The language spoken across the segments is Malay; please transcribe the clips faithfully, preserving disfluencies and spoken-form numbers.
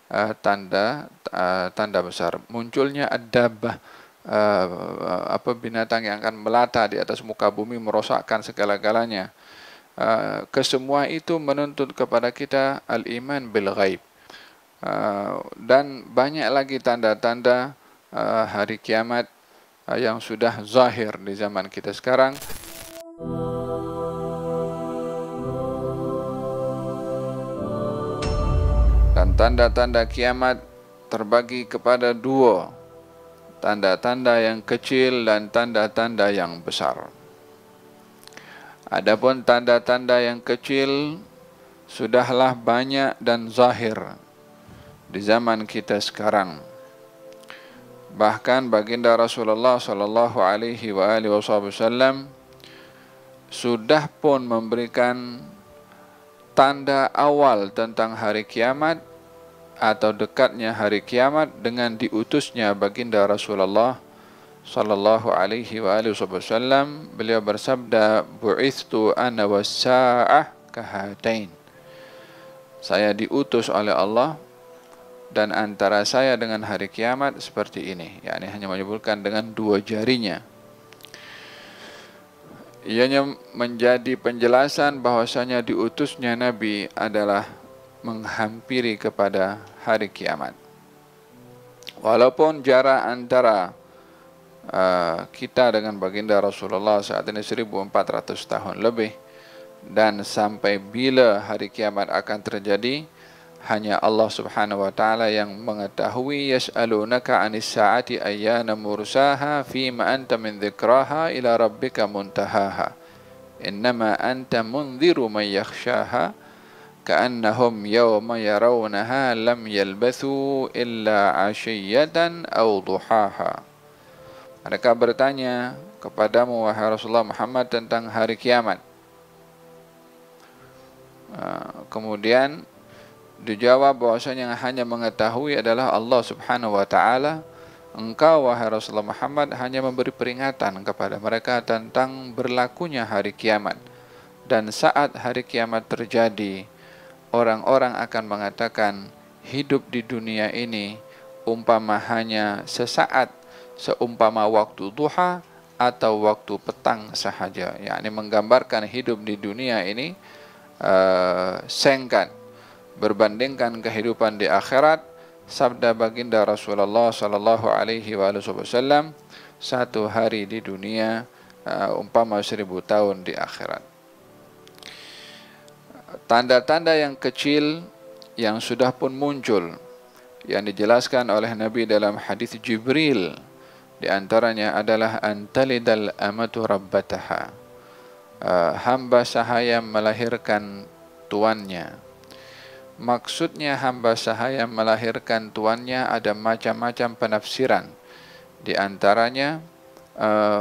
uh, tanda uh, tanda besar. Munculnya ad-dabbah, uh, apa binatang yang akan melata di atas muka bumi merosakkan segala-galanya. Uh, kesemua itu menuntut kepada kita al-iman bil ghaib. Uh, dan banyak lagi tanda-tanda uh, hari kiamat uh, yang sudah zahir di zaman kita sekarang. Dan tanda-tanda kiamat terbagi kepada dua, tanda-tanda yang kecil dan tanda-tanda yang besar. Adapun tanda-tanda yang kecil sudahlah banyak dan zahir di zaman kita sekarang. Bahkan baginda Rasulullah sallallahu alaihi wa alihi wasallam sudah pun memberikan tanda awal tentang hari kiamat atau dekatnya hari kiamat dengan diutusnya baginda Rasulullah sallallahu alaihi wa alihi wasallam. Beliau bersabda, "Bu'ithtu ana was-sa'ah kahatain." Saya diutus oleh Allah dan antara saya dengan hari kiamat seperti ini, yakni hanya menyebutkan dengan dua jarinya. Ianya menjadi penjelasan bahwasanya diutusnya Nabi adalah menghampiri kepada hari kiamat. Walaupun jarak antara uh, kita dengan baginda Rasulullah saat ini seribu empat ratus tahun lebih, dan sampai bila hari kiamat akan terjadi hanya Allah Subhanahu wa taala yang mengetahui. Yas'alunaka 'anis sa'ati ayyana mursaha fima anta min dzikraha ila rabbika muntahaha innama anta mundziru man yakhshaha ka'annahum yawma yarawnaha lam yalbathu illa 'ashiyatan aw duhaha. Mereka bertanya kepadamu wahai Rasulullah Muhammad tentang hari kiamat. Kemudian dijawab bahwasanya yang hanya mengetahui adalah Allah Subhanahu wa taala. Engkau wahai Rasulullah Muhammad hanya memberi peringatan kepada mereka tentang berlakunya hari kiamat. Dan saat hari kiamat terjadi, orang-orang akan mengatakan hidup di dunia ini umpama hanya sesaat, seumpama waktu duha atau waktu petang sahaja. Yakni menggambarkan hidup di dunia ini uh, singkat berbandingkan kehidupan di akhirat. Sabda baginda Rasulullah sallallahu alaihi wasallam, satu hari di dunia uh, umpama seribu tahun di akhirat. Tanda-tanda yang kecil yang sudah pun muncul yang dijelaskan oleh Nabi dalam hadis Jibril, di antaranya adalah antalidal amatu rabbataha, uh, hamba sahaya melahirkan tuannya. Maksudnya hamba sahaya melahirkan tuannya ada macam-macam penafsiran. Di antaranya uh,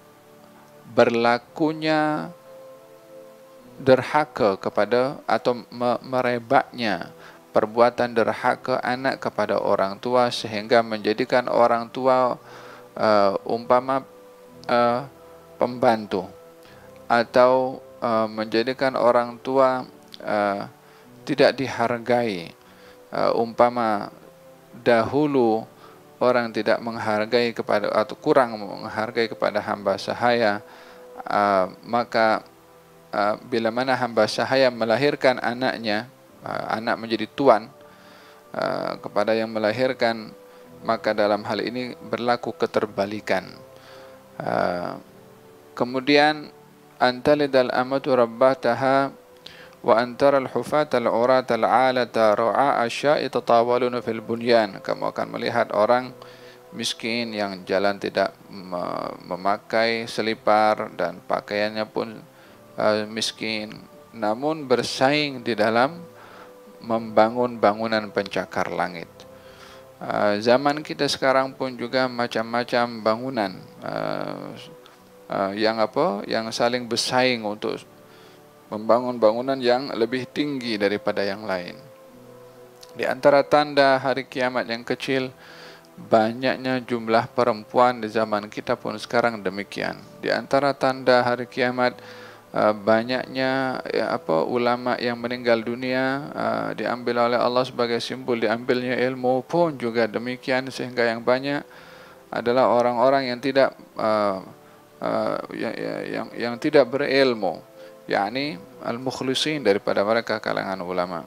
berlakunya derhaka kepada atau merebaknya perbuatan derhaka anak kepada orang tua sehingga menjadikan orang tua uh, umpama uh, pembantu, atau uh, menjadikan orang tua uh, tidak dihargai. Uh, umpama dahulu orang tidak menghargai kepada atau kurang menghargai kepada hamba sahaya, uh, maka uh, bila mana hamba sahaya melahirkan anaknya, uh, anak menjadi tuan uh, kepada yang melahirkan, maka dalam hal ini berlaku keterbalikan. Uh, kemudian antalidal amatu rabbataha wa antara al-hufat al-urat al-alata ru'a asya'i tatawaluna fil bunyan. Kamu akan melihat orang miskin yang jalan tidak memakai selipar dan pakaiannya pun uh, miskin, namun bersaing di dalam membangun bangunan pencakar langit. Uh, zaman kita sekarang pun juga macam-macam bangunan uh, uh, yang apa yang saling bersaing untuk membangun bangunan yang lebih tinggi daripada yang lain. Di antara tanda hari kiamat yang kecil, banyaknya jumlah perempuan di zaman kita pun sekarang demikian. Di antara tanda hari kiamat, uh, banyaknya ya, apa ulama yang meninggal dunia uh, diambil oleh Allah sebagai simbol diambilnya ilmu pun juga demikian, sehingga yang banyak adalah orang-orang yang tidak uh, uh, yang, yang yang tidak berilmu, yakni al-mukhlisin daripada mereka kalangan ulama.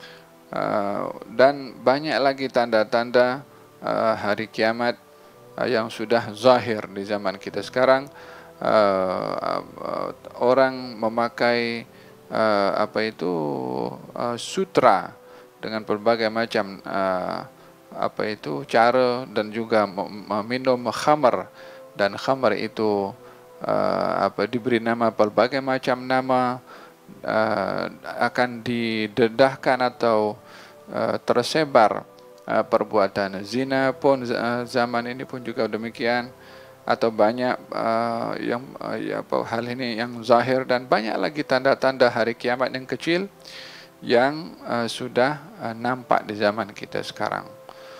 Uh, dan banyak lagi tanda-tanda uh, hari kiamat uh, yang sudah zahir di zaman kita sekarang. Uh, uh, orang memakai uh, apa itu uh, sutra dengan berbagai macam uh, apa itu cara, dan juga meminum khamar, dan khamar itu uh, apa diberi nama berbagai macam nama. Uh, akan didedahkan atau uh, tersebar uh, perbuatan zina pun uh, zaman ini pun juga demikian, atau banyak uh, yang uh, ya, hal ini yang zahir, dan banyak lagi tanda-tanda hari kiamat yang kecil yang uh, sudah uh, nampak di zaman kita sekarang,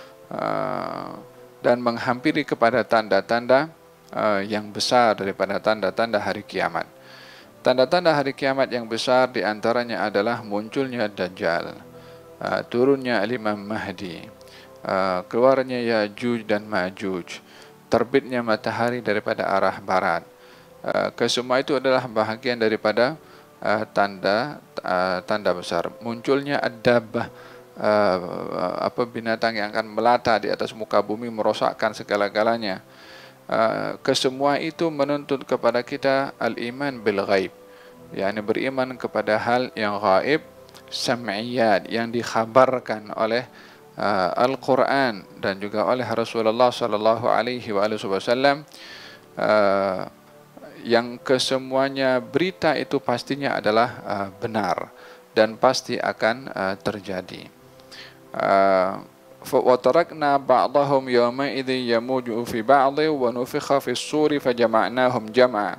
uh, dan menghampiri kepada tanda-tanda uh, yang besar daripada tanda-tanda hari kiamat. Tanda-tanda hari kiamat yang besar diantaranya adalah munculnya Dajjal, uh, turunnya Imam Mahdi, uh, keluarnya Ya'juj dan Ma'juj, terbitnya matahari daripada arah barat. Uh, kesemua itu adalah bahagian daripada uh, tanda uh, tanda besar. Munculnya Ad-Dabbah, uh, apa binatang yang akan melata di atas muka bumi merosakkan segala-galanya. Uh, kesemua itu menuntut kepada kita al-iman bil ghaib, yakni beriman kepada hal yang gaib, sam'iyat, yang dikhabarkan oleh uh, Al-Quran dan juga oleh Rasulullah sallallahu alaihi wasallam, uh, yang kesemuanya berita itu pastinya adalah uh, benar dan pasti akan uh, terjadi. Uh, وَتَرَكْنَا بَعْضَهُمْ يَوْمَئِذٍ يَمُوجُ فِي بَعْضٍ وَنُفِخَ فِي الصُّورِ فَجَمَعْنَاهُمْ جَمْعًا.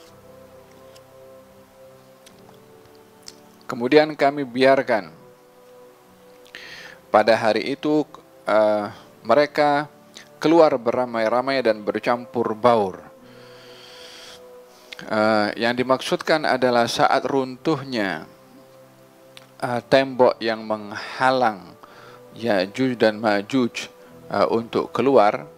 Kemudian kami biarkan pada hari itu uh, mereka keluar beramai-ramai dan bercampur baur. Uh, yang dimaksudkan adalah saat runtuhnya uh, tembok yang menghalang Ya'juj dan Ma'juj uh, untuk keluar,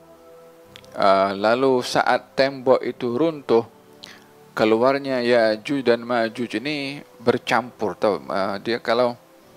uh, lalu saat tembok itu runtuh, keluarnya Ya'juj dan Ma'juj ini bercampur. Tahu, uh, dia kalau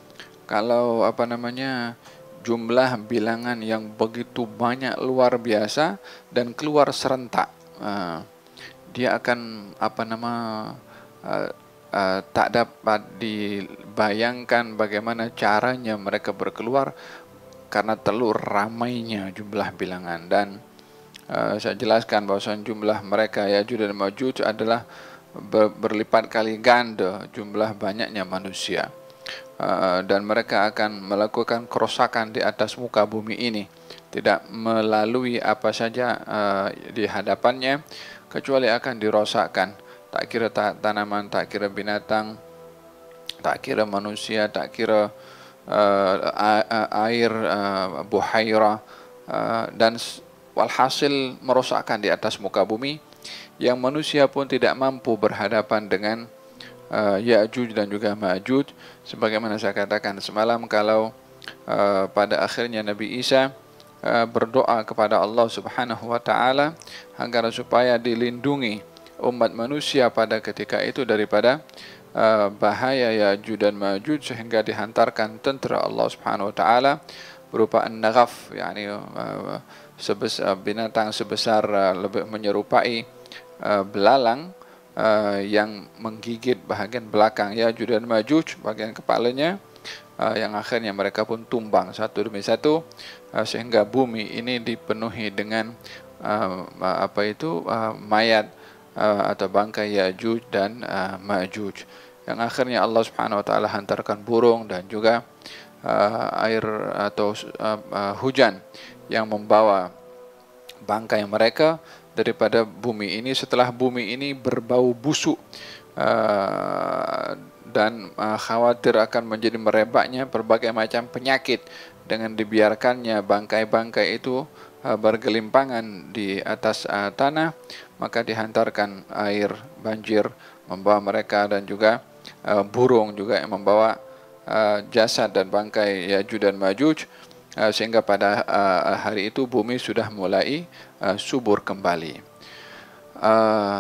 kalau apa namanya jumlah bilangan yang begitu banyak luar biasa dan keluar serentak, uh, dia akan apa nama uh, Uh, tak dapat dibayangkan bagaimana caranya mereka berkeluar karena terlalu ramainya jumlah bilangan. Dan uh, saya jelaskan bahwa jumlah mereka Ya'juj dan Ma'juj adalah ber berlipat kali ganda jumlah banyaknya manusia, uh, dan mereka akan melakukan kerosakan di atas muka bumi ini, tidak melalui apa saja uh, di hadapannya kecuali akan dirosakkan. Tak kira tanaman, tak kira binatang, tak kira manusia, tak kira uh, air, uh, buhaira, uh, dan walhasil merosakkan di atas muka bumi, yang manusia pun tidak mampu berhadapan dengan uh, Ya'juj dan juga Ma'juj. Sebagaimana saya katakan semalam, kalau uh, pada akhirnya Nabi Isa uh, berdoa kepada Allah Subhanahu wa Ta'ala agar supaya dilindungi umat manusia pada ketika itu daripada uh, bahaya Ya'juj dan Ma'juj, sehingga dihantarkan tentera Allah Subhanahu wa Ta'ala berupa an-naghaf, yakni uh, sebesar binatang sebesar uh, lebih menyerupai uh, belalang uh, yang menggigit bahagian belakang Ya'juj dan Ma'juj, bagian kepalanya, uh, yang akhirnya mereka pun tumbang satu demi satu, uh, sehingga bumi ini dipenuhi dengan uh, apa itu uh, mayat Uh, atau bangkai Ya'juj dan uh, Ma'juj, yang akhirnya Allah Subhanahu wa Ta'ala hantarkan burung dan juga uh, air atau uh, uh, hujan yang membawa bangkai mereka daripada bumi ini, setelah bumi ini berbau busuk uh, dan uh, khawatir akan menjadi merebaknya berbagai macam penyakit dengan dibiarkannya bangkai-bangkai itu uh, bergelimpangan di atas uh, tanah. Maka dihantarkan air banjir membawa mereka, dan juga uh, burung juga yang membawa uh, jasad dan bangkai Yajuj dan Majuj, uh, sehingga pada uh, hari itu bumi sudah mulai uh, subur kembali. Uh,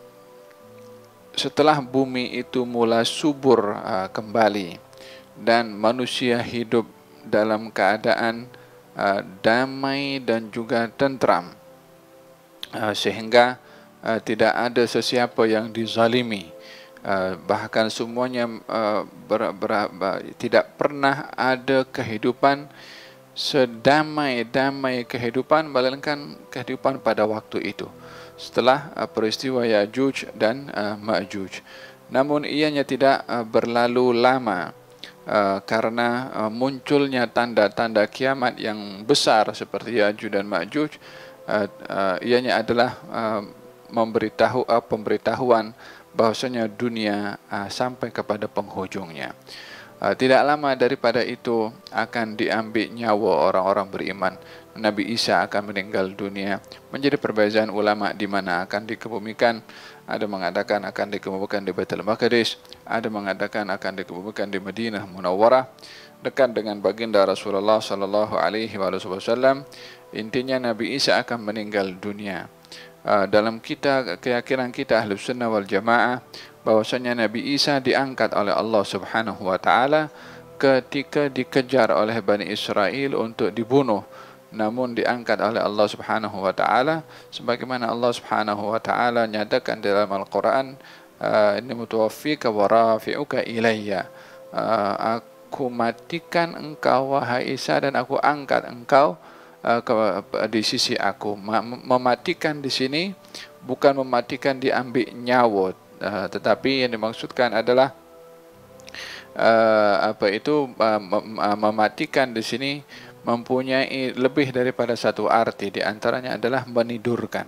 setelah bumi itu mulai subur uh, kembali dan manusia hidup dalam keadaan uh, damai dan juga tentram, uh, sehingga uh, tidak ada sesiapa yang dizalimi, uh, bahkan semuanya uh, ber, ber, ber, tidak pernah ada kehidupan sedamai-damai kehidupan melainkan kehidupan pada waktu itu setelah uh, peristiwa Yajuj dan uh, Majuj. Namun ianya tidak uh, berlalu lama uh, karena uh, munculnya tanda-tanda kiamat yang besar seperti Yajuj dan Majuj. Uh, uh, ianya adalah uh, memberitahu uh, pemberitahuan bahwasanya dunia uh, sampai kepada penghujungnya. Uh, tidak lama daripada itu akan diambil nyawa orang-orang beriman. Nabi Isa akan meninggal dunia. Menjadi perbezaan ulama di mana akan dikebumikan. Ada mengatakan akan dikebumikan di Baitul Maqdis, ada mengatakan akan dikebumikan di Madinah Munawwarah, dekat dengan baginda Rasulullah sallallahu alaihi wasallam. Intinya Nabi Isa akan meninggal dunia. Uh, dalam kita keyakinan kita Ahlus Sunnah wal Jamaah bahwasanya Nabi Isa diangkat oleh Allah Subhanahu wa taala ketika dikejar oleh Bani Israel untuk dibunuh, namun diangkat oleh Allah Subhanahu wa taala sebagaimana Allah Subhanahu wa taala nyatakan dalam Al-Qur'an, inni mutawaffika wa rafi'uka ilayya, uh, aku matikan engkau wahai Isa dan aku angkat engkau uh, ke, di sisi aku. Mematikan di sini bukan mematikan diambil nyawa, uh, tetapi yang dimaksudkan adalah uh, apa itu uh, mem mematikan di sini mempunyai lebih daripada satu arti. Di antaranya adalah menidurkan.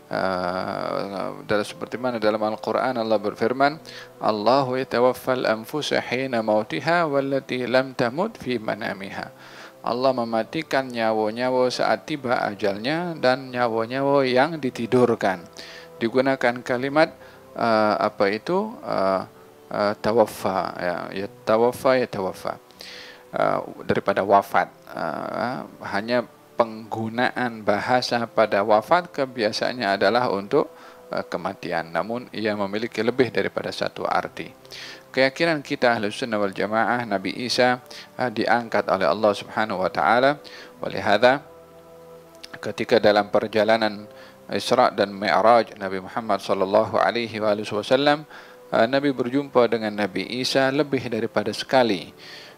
Uh, dalam seperti mana dalam Al-Quran Allah berfirman, Allahu yatawaffal anfusa hina mautiha wallati lam tamut fi manamiha. Allah mematikan nyawa-nyawa saat tiba ajalnya dan nyawa-nyawa yang ditidurkan. Digunakan kalimat uh, apa itu uh, uh, tawaffa, ya, ya tawaffa ya tawaffa. Uh, daripada wafat. Uh, hanya penggunaan bahasa pada wafat kebiasaannya adalah untuk uh, kematian, namun ia memiliki lebih daripada satu arti. Keyakinan kita Ahlus Sunnah wal Jamaah, Nabi Isa uh, diangkat oleh Allah Subhanahu wa taala. Walihada ketika dalam perjalanan Isra dan Mi'raj Nabi Muhammad sallallahu alaihi wasallam, uh, Nabi berjumpa dengan Nabi Isa lebih daripada sekali.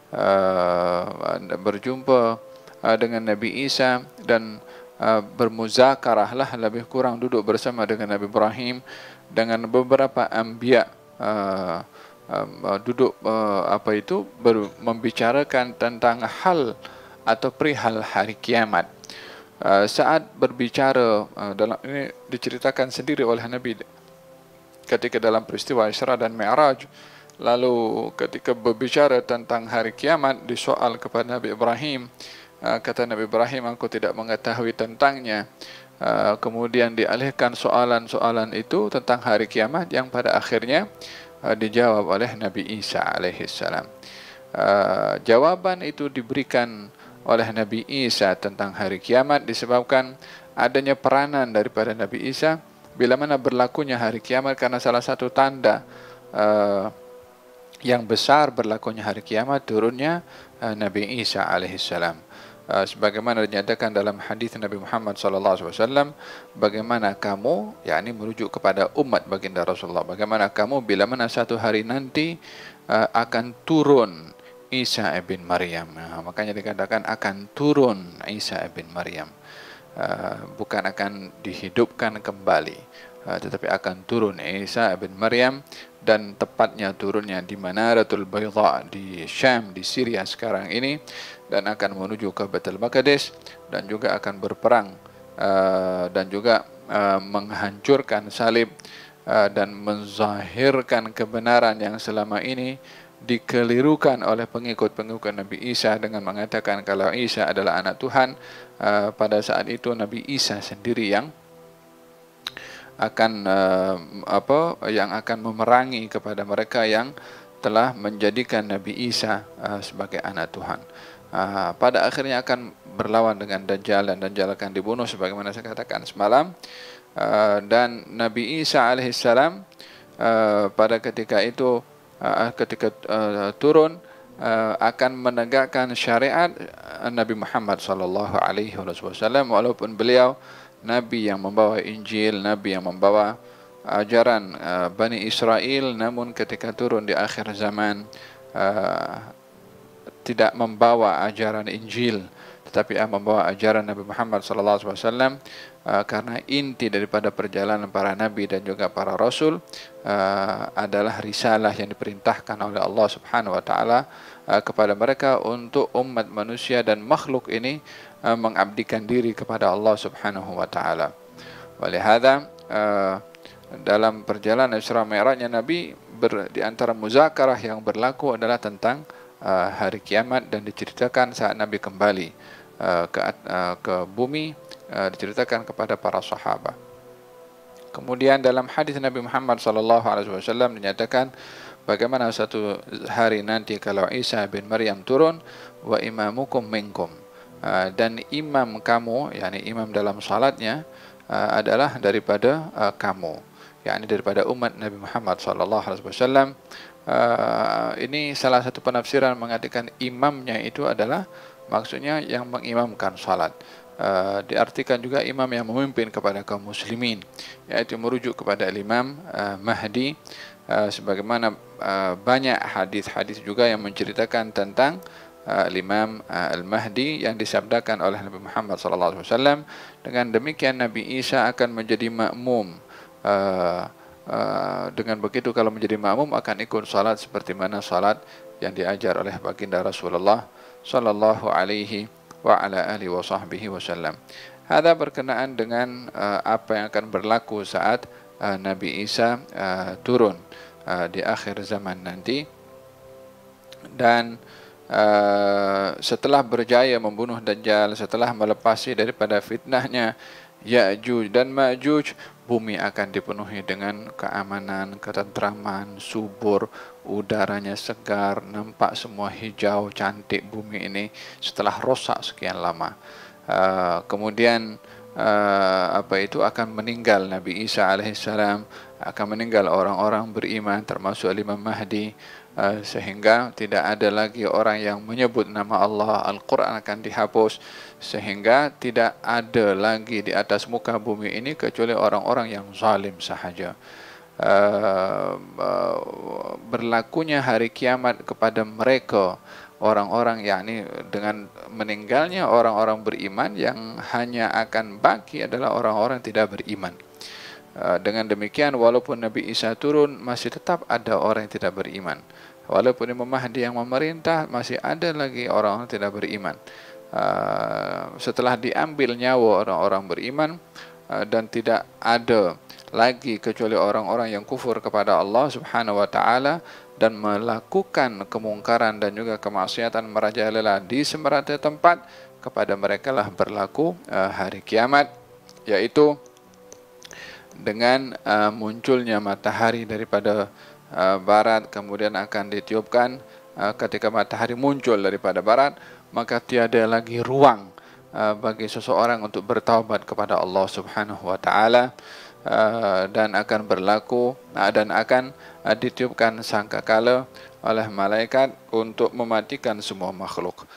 Uh, berjumpa uh, dengan Nabi Isa dan uh, bermuzakarah lah, lebih kurang duduk bersama dengan Nabi Ibrahim, dengan beberapa anbiya, uh, uh, duduk uh, apa itu ber, membicarakan tentang hal atau perihal hari kiamat. Uh, saat berbicara uh, dalam ini diceritakan sendiri oleh Nabi ketika dalam peristiwa Isra dan Mi'raj. Lalu ketika berbicara tentang hari kiamat, disoal kepada Nabi Ibrahim, uh, kata Nabi Ibrahim, aku tidak mengetahui tentangnya. Uh, kemudian dialihkan soalan-soalan itu tentang hari kiamat yang pada akhirnya uh, dijawab oleh Nabi Isa alaihissalam. Uh, jawaban itu diberikan oleh Nabi Isa tentang hari kiamat disebabkan adanya peranan daripada Nabi Isa bila mana berlakunya hari kiamat, karena salah satu tanda uh, yang besar berlakunya hari kiamat turunnya uh, Nabi Isa alaihissalam. Uh, sebagaimana dinyatakan dalam hadis Nabi Muhammad sallallahu alaihi wasallam, bagaimana kamu, yakni merujuk kepada umat baginda Rasulullah, bagaimana kamu bila mana satu hari nanti uh, akan turun Isa ibn Maryam. Nah, makanya dikatakan akan turun Isa ibn Maryam, uh, bukan akan dihidupkan kembali, uh, tetapi akan turun Isa ibn Maryam. Dan tepatnya turunnya di Manaratul Baydha di Syam, di Syria sekarang ini, dan akan menuju ke Baitul Maqdis dan juga akan berperang uh, dan juga uh, menghancurkan salib uh, dan menzahirkan kebenaran yang selama ini dikelirukan oleh pengikut-pengikut Nabi Isa dengan mengatakan kalau Isa adalah anak Tuhan. Uh, pada saat itu Nabi Isa sendiri yang akan uh, apa yang akan memerangi kepada mereka yang telah menjadikan Nabi Isa uh, sebagai anak Tuhan. Uh, pada akhirnya akan berlawan dengan Dajjal, dan Dajjal akan dibunuh sebagaimana saya katakan semalam. Uh, dan Nabi Isa alaihissalam uh, pada ketika itu uh, ketika uh, turun uh, akan menegakkan syariat Nabi Muhammad sallallahu alaihi wasallam, walaupun beliau Nabi yang membawa Injil, Nabi yang membawa ajaran uh, Bani Israel, namun ketika turun di akhir zaman uh, tidak membawa ajaran Injil, tetapi uh, membawa ajaran Nabi Muhammad sallallahu alaihi wasallam, uh, karena inti daripada perjalanan para nabi dan juga para rasul uh, adalah risalah yang diperintahkan oleh Allah Subhanahu wa taala uh, kepada mereka untuk umat manusia dan makhluk ini uh, mengabdikan diri kepada Allah Subhanahu wa taala. Walihada uh, dalam perjalanan Isra Mi'rajnya Nabi ber, di antara muzakarah yang berlaku adalah tentang uh, hari kiamat, dan diceritakan saat Nabi kembali uh, ke uh, ke bumi, uh, diceritakan kepada para sahabat. Kemudian dalam hadis Nabi Muhammad sallallahu alaihi wasallam dinyatakan bagaimana satu hari nanti kalau Isa bin Maryam turun, wa imamukum minkum, uh, dan imam kamu, yakni imam dalam salatnya uh, adalah daripada uh, kamu, yakni daripada umat Nabi Muhammad sallallahu alaihi wasallam. Uh, ini salah satu penafsiran mengatakan imamnya itu adalah maksudnya yang mengimamkan salat. Uh, diartikan juga imam yang memimpin kepada kaum muslimin, yaitu merujuk kepada Imam uh, Mahdi, uh, sebagaimana uh, banyak hadis-hadis juga yang menceritakan tentang uh, Imam uh, Al-Mahdi yang disabdakan oleh Nabi Muhammad sallallahu alaihi wasallam. Dengan demikian Nabi Isa akan menjadi makmum. Uh, uh, dengan begitu kalau menjadi makmum akan ikut salat seperti mana salat yang diajar oleh baginda Rasulullah sallallahu alaihi wa ala alihi wa sahbihi wasallam. Hada berkenaan dengan uh, apa yang akan berlaku saat uh, Nabi Isa uh, turun uh, di akhir zaman nanti. Dan uh, setelah berjaya membunuh Dajjal, setelah melepasi daripada fitnahnya Ya'juj dan Ma'juj, bumi akan dipenuhi dengan keamanan, ketentraman, subur, udaranya segar, nampak semua hijau, cantik bumi ini setelah rosak sekian lama. Uh, kemudian uh, apa itu akan meninggal Nabi Isa alaihissalam, akan meninggal orang-orang beriman termasuk Imam Mahdi, uh, sehingga tidak ada lagi orang yang menyebut nama Allah. Al-Quran akan dihapus, sehingga tidak ada lagi di atas muka bumi ini kecuali orang-orang yang zalim sahaja. Uh, uh, berlakunya hari kiamat kepada mereka orang-orang, yakni dengan meninggalnya orang-orang beriman, yang hanya akan baki adalah orang-orang tidak beriman. Uh, dengan demikian walaupun Nabi Isa turun, masih tetap ada orang yang tidak beriman. Walaupun Imam Mahdi yang memerintah, masih ada lagi orang-orang tidak beriman. Uh, setelah diambil nyawa orang-orang beriman, uh, dan tidak ada lagi kecuali orang-orang yang kufur kepada Allah Subhanahu wa taala dan melakukan kemungkaran dan juga kemaksiatan merajalela di sembarang tempat, kepada mereka lah berlaku uh, hari kiamat, yaitu dengan uh, munculnya matahari daripada uh, barat, kemudian akan ditiupkan. Uh, ketika matahari muncul daripada barat, maka tiada lagi ruang uh, bagi seseorang untuk bertaubat kepada Allah Subhanahu wa taala. Uh, dan akan berlaku uh, dan akan uh, ditiupkan sangkakala oleh malaikat untuk mematikan semua makhluk.